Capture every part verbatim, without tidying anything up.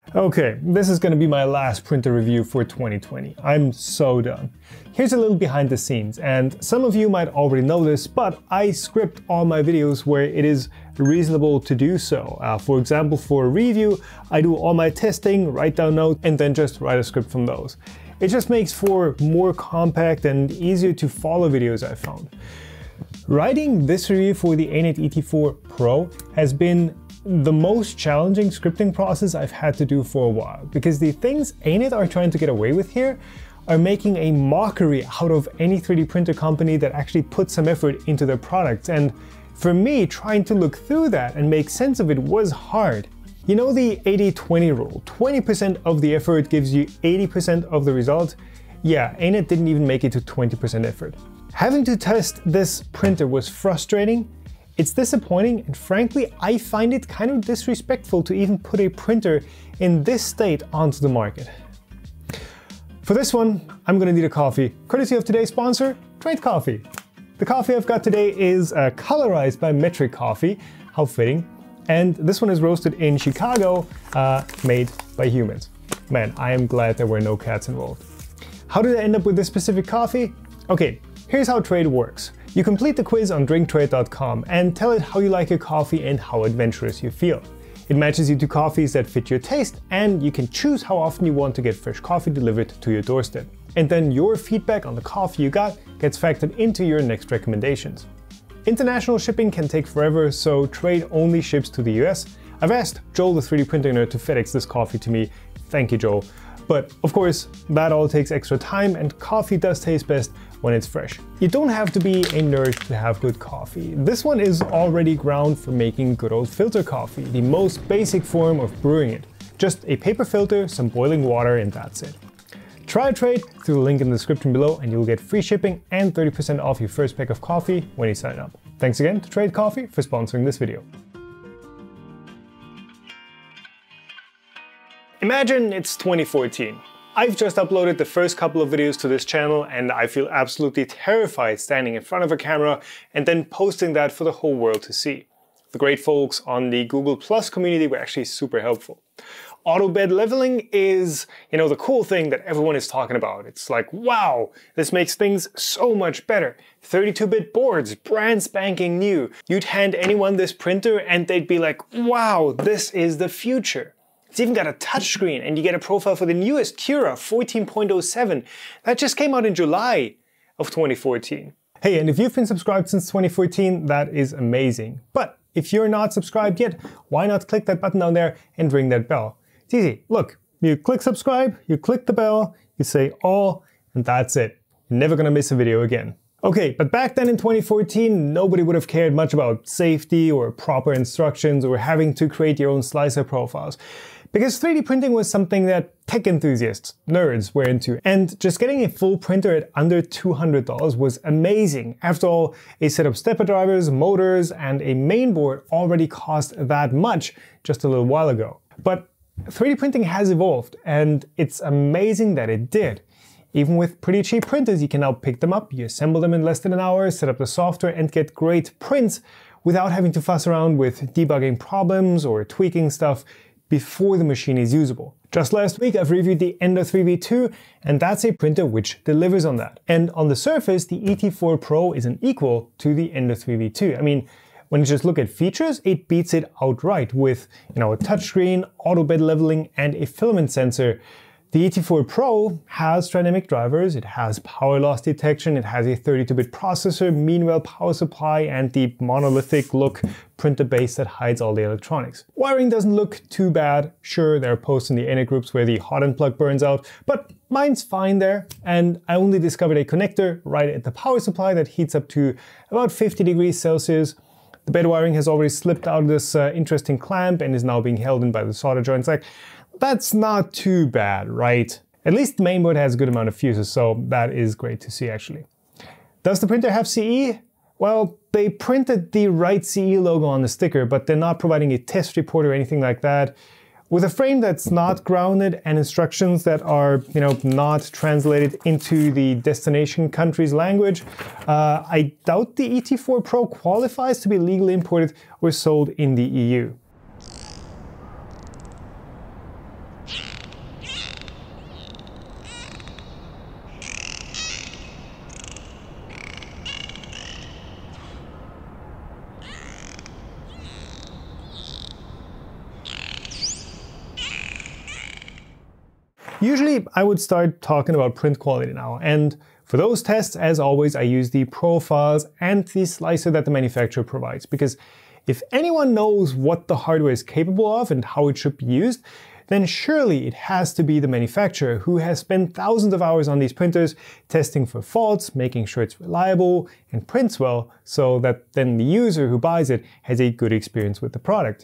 Okay, this is going to be my last printer review for twenty twenty. I'm so done. Here's a little behind the scenes, and some of you might already know this, but I script all my videos where it is reasonable to do so. Uh, for example, for a review, I do all my testing, write down notes, and then just write a script from those. It just makes for more compact and easier to follow videos, I found. Writing this review for the Anet E T four Pro has been the most challenging scripting process I've had to do for a while, because the things Anet are trying to get away with here are making a mockery out of any three D printer company that actually puts some effort into their products, and for me, trying to look through that and make sense of it was hard. You know the eighty twenty rule, twenty percent of the effort gives you eighty percent of the result? Yeah, Anet didn't even make it to twenty percent effort. Having to test this printer was frustrating. It's disappointing, and frankly, I find it kind of disrespectful to even put a printer in this state onto the market. For this one, I'm gonna need a coffee, courtesy of today's sponsor, Trade Coffee. The coffee I've got today is uh, colorized by Metric Coffee, how fitting, and this one is roasted in Chicago, uh, made by humans. Man, I am glad there were no cats involved. How did I end up with this specific coffee? Okay, here's how Trade works. You complete the quiz on drink trade dot com and tell it how you like your coffee and how adventurous you feel. It matches you to coffees that fit your taste, and you can choose how often you want to get fresh coffee delivered to your doorstep. And then your feedback on the coffee you got gets factored into your next recommendations. International shipping can take forever, so Trade only ships to the U S. I've asked Joel, the three D printing nerd, to FedEx this coffee to me. Thank you, Joel. But of course, that all takes extra time, and coffee does taste best when it's fresh. You don't have to be a nerd to have good coffee. This one is already ground for making good old filter coffee, the most basic form of brewing it. Just a paper filter, some boiling water, and that's it. Try Trade through the link in the description below, and you'll get free shipping and thirty percent off your first pack of coffee when you sign up. Thanks again to Trade Coffee for sponsoring this video. Imagine it's twenty fourteen. I've just uploaded the first couple of videos to this channel, and I feel absolutely terrified standing in front of a camera and then posting that for the whole world to see. The great folks on the Google Plus community were actually super helpful. Auto bed leveling is, you know, the cool thing that everyone is talking about. It's like, wow, this makes things so much better. thirty-two bit boards, brand spanking new. You'd hand anyone this printer and they'd be like, wow, this is the future. It's even got a touchscreen, and you get a profile for the newest Cura fourteen point oh seven. That just came out in July of twenty fourteen. Hey, and if you've been subscribed since twenty fourteen, that is amazing. But if you're not subscribed yet, why not click that button down there and ring that bell? It's easy. Look, you click subscribe, you click the bell, you say all, and that's it. You're never gonna miss a video again. Okay, but back then in twenty fourteen, nobody would have cared much about safety or proper instructions or having to create your own slicer profiles. Because three D printing was something that tech enthusiasts, nerds, were into. And just getting a full printer at under two hundred dollars was amazing. After all, a set of stepper drivers, motors, and a mainboard already cost that much just a little while ago. But three D printing has evolved, and it's amazing that it did. Even with pretty cheap printers, you can now pick them up, you assemble them in less than an hour, set up the software, and get great prints without having to fuss around with debugging problems or tweaking stuff before the machine is usable. Just last week I've reviewed the Ender three V two, and that's a printer which delivers on that. And on the surface, the E T four Pro is an equal to the Ender three V two. I mean, when you just look at features, it beats it outright with, you know, a touchscreen, auto bed leveling, and a filament sensor. The E T four Pro has dynamic drivers, it has power loss detection, it has a thirty-two bit processor, meanwhile power supply, and the monolithic look printer base that hides all the electronics. Wiring doesn't look too bad. Sure, there are posts in the Anet groups where the hot end plug burns out, but mine's fine there, and I only discovered a connector right at the power supply that heats up to about fifty degrees Celsius. The bed wiring has already slipped out of this uh, interesting clamp and is now being held in by the solder joints. Like, that's not too bad, right? At least the mainboard has a good amount of fuses, so that is great to see actually. Does the printer have C E? Well, they printed the right C E logo on the sticker, but they're not providing a test report or anything like that. With a frame that's not grounded and instructions that are, you know, not translated into the destination country's language, uh, I doubt the E T four Pro qualifies to be legally imported or sold in the E U. Usually I would start talking about print quality now, and for those tests, as always, I use the profiles and the slicer that the manufacturer provides, because if anyone knows what the hardware is capable of and how it should be used, then surely it has to be the manufacturer, who has spent thousands of hours on these printers testing for faults, making sure it's reliable and prints well, so that then the user who buys it has a good experience with the product.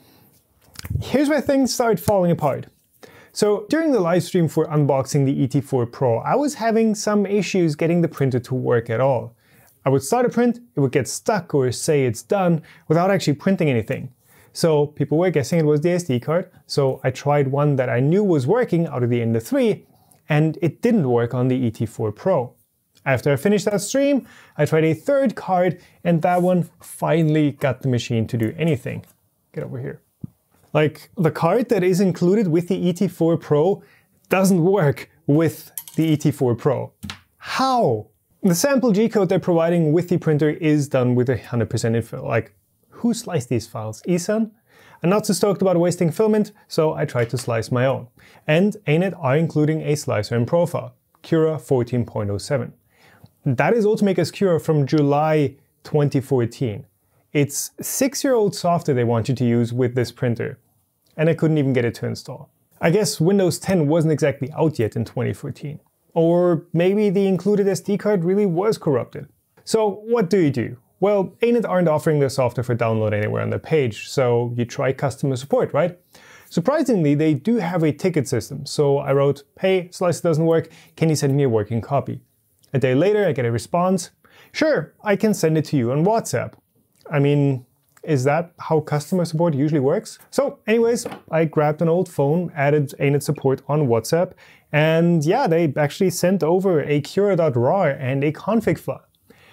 Here's where things start falling apart. So during the live stream for unboxing the E T four Pro, I was having some issues getting the printer to work at all. I would start a print, it would get stuck or say it's done without actually printing anything. So people were guessing it was the S D card, so I tried one that I knew was working out of the Ender three, and it didn't work on the E T four Pro. After I finished that stream, I tried a third card, and that one finally got the machine to do anything. Get over here. Like, the card that is included with the E T four Pro doesn't work with the E T four Pro. How? The sample G code they're providing with the printer is done with one hundred percent infill. Like, who sliced these files? eSun? I'm not so stoked about wasting filament, so I tried to slice my own. And Anet are including a slicer and profile, Cura fourteen point oh seven. That is Ultimaker's Cura from July twenty fourteen. It's six-year-old software they want you to use with this printer, and I couldn't even get it to install. I guess Windows ten wasn't exactly out yet in twenty fourteen. Or maybe the included S D card really was corrupted. So what do you do? Well, Anet aren't offering their software for download anywhere on their page, so you try customer support, right? Surprisingly, they do have a ticket system, so I wrote, "Hey, slicer doesn't work, can you send me a working copy?" A day later, I get a response, "Sure, I can send it to you on WhatsApp." I mean, is that how customer support usually works? So anyways, I grabbed an old phone, added Anet support on WhatsApp, and yeah, they actually sent over a cura.rar and a config file.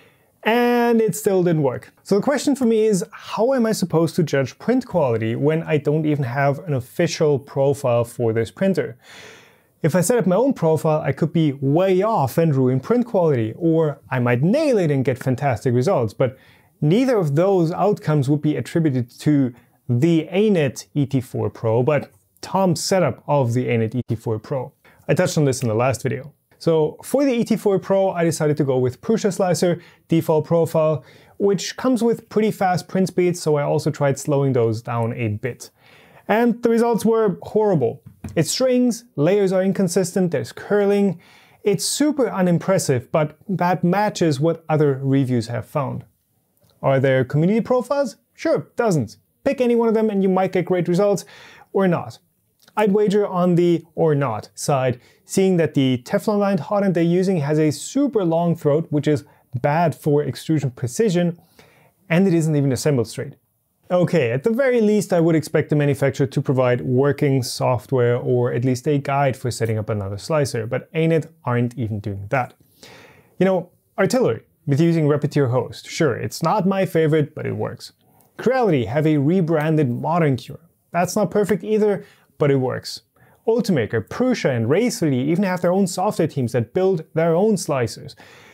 And it still didn't work. So the question for me is, how am I supposed to judge print quality when I don't even have an official profile for this printer? If I set up my own profile, I could be way off and ruin print quality, or I might nail it and get fantastic results, but neither of those outcomes would be attributed to the Anet E T four Pro, but Tom's setup of the Anet E T four Pro. I touched on this in the last video. So for the E T four Pro, I decided to go with Prusa Slicer, default profile, which comes with pretty fast print speeds, so I also tried slowing those down a bit. And the results were horrible. It strings, layers are inconsistent, there's curling. It's super unimpressive, but that matches what other reviews have found. Are there community profiles? Sure, dozens. Pick any one of them and you might get great results, or not. I'd wager on the or not side, seeing that the Teflon-lined hot end they're using has a super long throat, which is bad for extrusion precision, and it isn't even assembled straight. Okay, at the very least I would expect the manufacturer to provide working software or at least a guide for setting up another slicer, but Anet aren't even doing that. You know, artillery, with using Repetier host. Sure, it's not my favorite, but it works. Creality have a rebranded modern Cura. That's not perfect either, but it works. Ultimaker, Prusa, and Razor even have their own software teams that build their own slicers.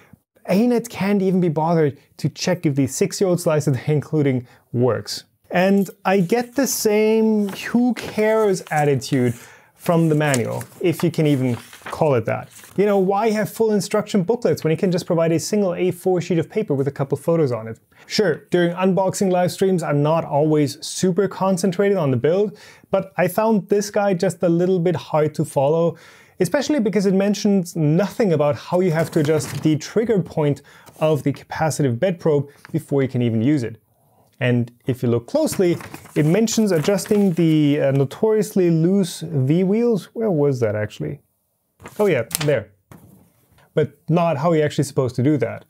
Anet can't even be bothered to check if the six-year-old slicer they're including works. And I get the same who cares attitude from the manual, if you can even call it that. You know, why have full instruction booklets when you can just provide a single A four sheet of paper with a couple photos on it? Sure, during unboxing live streams, I'm not always super concentrated on the build, but I found this guide just a little bit hard to follow, especially because it mentions nothing about how you have to adjust the trigger point of the capacitive bed probe before you can even use it. And if you look closely, it mentions adjusting the uh, notoriously loose V-wheels. Where was that actually? Oh yeah, there. But not how you're actually supposed to do that.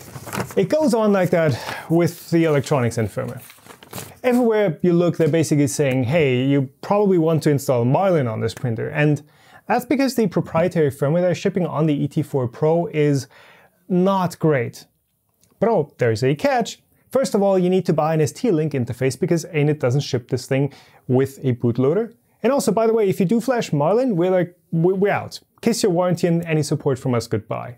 It goes on like that with the electronics and firmware. Everywhere you look, they're basically saying, hey, you probably want to install Marlin on this printer. And that's because the proprietary firmware they're shipping on the E T four Pro is not great. But oh, there's a catch. First of all, you need to buy an S T-Link interface because Anet doesn't ship this thing with a bootloader. And also, by the way, if you do flash Marlin, we're like, we're out. Kiss your warranty and any support from us goodbye.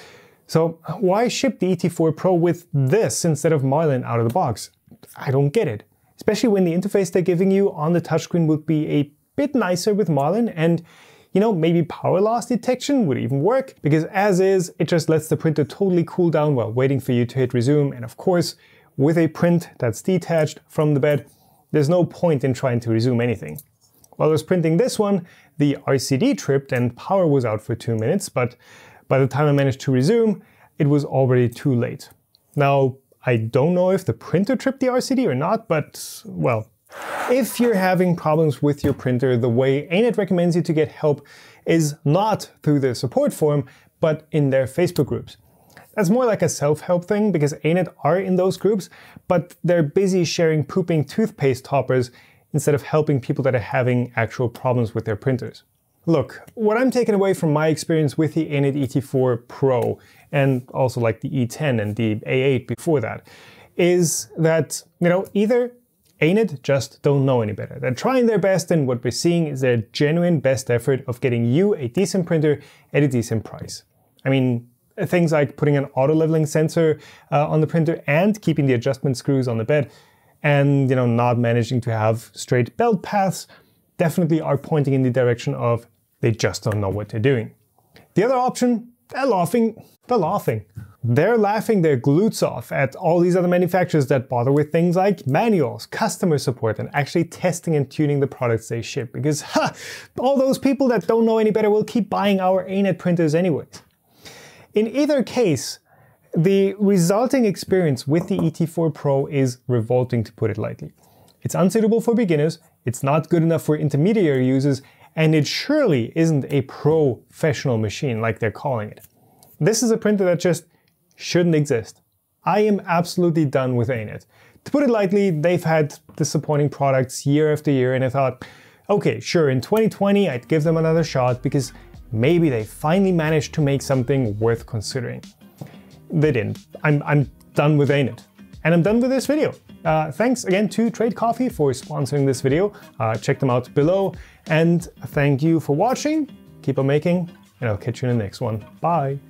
So why ship the E T four Pro with this instead of Marlin out of the box? I don't get it. Especially when the interface they're giving you on the touchscreen would be a bit nicer with Marlin, and you know, maybe power loss detection would even work, because as is, it just lets the printer totally cool down while waiting for you to hit resume. And of course, with a print that's detached from the bed, there's no point in trying to resume anything. While I was printing this one, the R C D tripped and power was out for two minutes, but by the time I managed to resume, it was already too late. Now, I don't know if the printer tripped the R C D or not, but, well, if you're having problems with your printer, the way Anet recommends you to get help is not through their support forum, but in their Facebook groups. That's more like a self-help thing, because Anet are in those groups, but they're busy sharing pooping toothpaste toppers instead of helping people that are having actual problems with their printers. Look, what I'm taking away from my experience with the Anet E T four Pro, and also like the E ten and the A eight before that, is that, you know, either Anet just don't know any better. They're trying their best, and what we're seeing is their genuine best effort of getting you a decent printer at a decent price. I mean, things like putting an auto-leveling sensor uh, on the printer and keeping the adjustment screws on the bed, and, you know, not managing to have straight belt paths, definitely are pointing in the direction of they just don't know what they're doing. The other option, they're laughing. They're laughing. They're laughing their glutes off at all these other manufacturers that bother with things like manuals, customer support, and actually testing and tuning the products they ship. Because ha, all those people that don't know any better will keep buying our Anet printers anyways. In either case, the resulting experience with the E T four Pro is revolting, to put it lightly. It's unsuitable for beginners, it's not good enough for intermediary users, and it surely isn't a professional machine like they're calling it. This is a printer that just shouldn't exist. I am absolutely done with Anet. To put it lightly, they've had disappointing products year after year, and I thought, okay, sure, in twenty twenty I'd give them another shot because maybe they finally managed to make something worth considering. They didn't. I'm, I'm done with Anet. And I'm done with this video. Uh, thanks again to Trade Coffee for sponsoring this video. Uh, check them out below. And thank you for watching. Keep on making, and I'll catch you in the next one. Bye.